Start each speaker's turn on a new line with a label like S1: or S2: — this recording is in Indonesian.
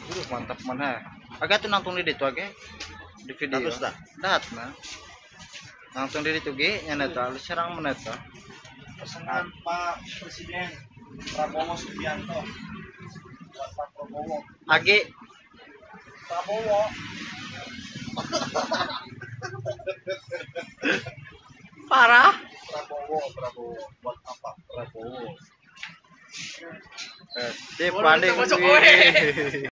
S1: Mantap mana. Agak tuh nangtung di itu agak di video.
S2: Terus dah.
S1: Dat nah. Nangtung di itu ge nya eta serang mana eta.
S2: Pesanan Pak Presiden Prabowo Subianto buat Pak Prabowo.
S1: Age
S2: Prabowo.
S1: parah.
S2: Prabowo buat apa? Prabowo.
S1: Sip, pandai.